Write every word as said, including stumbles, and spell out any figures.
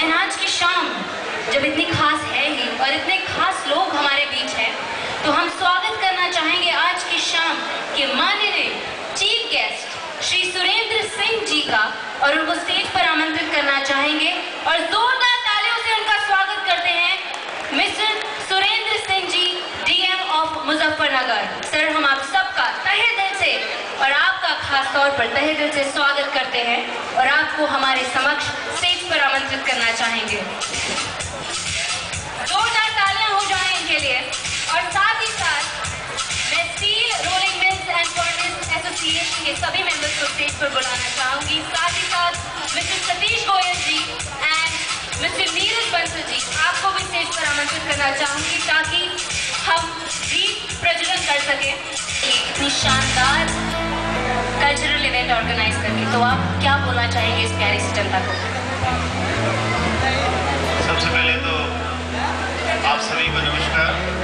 And आज की शाम जब इतनी खास है ही और इतने खास लोग हमारे बीच हैं, तो हम स्वागत करना चाहेंगे आज की शाम के माननीय चीफ गेस्ट श्री सुरेंद्र सिंह जी का, और उनको स्टेज पर आमंत्रित करना चाहेंगे और जोरदार तालियों से उनका स्वागत करते हैं mister Surendra Singh ji, DM of Muzaffarnagar. Sir, हम आप सबका तहे दिल से और आपका खास तौर पर तहे दिल से स्वागत करते हैं और आपको हमारे समक्ष स्टेज पर आमंत्रित करना चाहेंगे। जोरदार तालियां हो जाएं इनके लिए। और साथ ही साथ मैं steel rolling mills and furnace association के सभी मेंबर्स को स्टेज पर बुलाना चाहूंगी। साथ ही साथ mister Satish Goyal ji and mister Neeraj Bansal ji, आपको भी स्टेज पर आमंत्रित करना चाहूंगी ताकि हम दीप प्रज्वलन कर सकें इतनी शानदार कल्चरल इवेंट ऑर्गेनाइज करके। तो आप क्या बोलना चाहेंगे इस प्यारी सी जनता को? सबसे पहले तो आप सभी को नमस्कार।